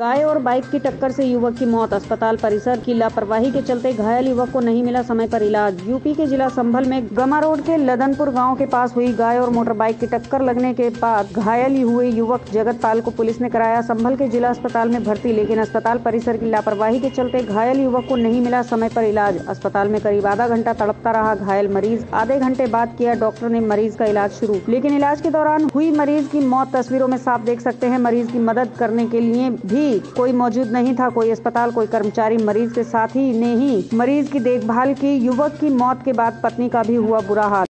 गाय और बाइक की टक्कर से युवक की मौत। अस्पताल परिसर की लापरवाही के चलते घायल युवक को नहीं मिला समय पर इलाज। यूपी के जिला संभल में गमा रोड के लदनपुर गांव के पास हुई गाय और मोटर बाइक की टक्कर लगने के बाद घायल हुए युवक जगतपाल को पुलिस ने कराया संभल के जिला अस्पताल में भर्ती, लेकिन अस्पताल परिसर की लापरवाही के चलते घायल युवक को नहीं मिला समय पर इलाज। अस्पताल में करीब आधा घंटा तड़पता रहा घायल मरीज। आधे घंटे बाद किया डॉक्टर ने मरीज का इलाज शुरू, लेकिन इलाज के दौरान हुई मरीज की मौत। तस्वीरों में साफ देख सकते हैं, मरीज की मदद करने के लिए भी कोई मौजूद नहीं था, कोई अस्पताल, कोई कर्मचारी। मरीज के साथी ने ही मरीज की देखभाल की। युवक की मौत के बाद पत्नी का भी हुआ बुरा हाल।